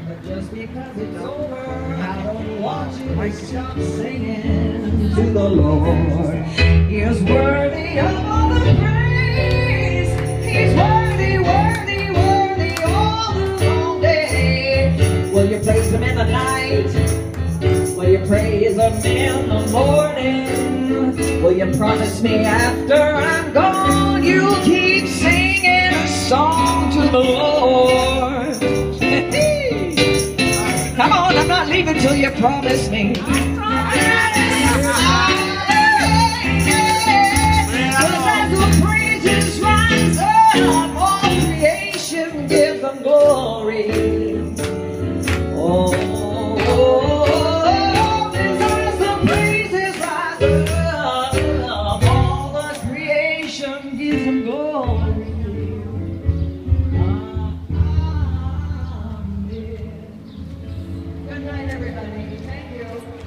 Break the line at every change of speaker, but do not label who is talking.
But just because it's over, I don't want you to stop singing to the Lord. He is worthy of all the praise. He's worthy, worthy, worthy all the long day. Will you praise him in the night? Will you praise him in the morning? Will you promise me after I'm gone you'll keep singing a song to the Lord? Come on, I'm not leaving till you promise me. Because as the praises rise up, all creation gives them glory. Oh, as the praises rise up, all the creation gives them glory. Good night, everybody. Thank you.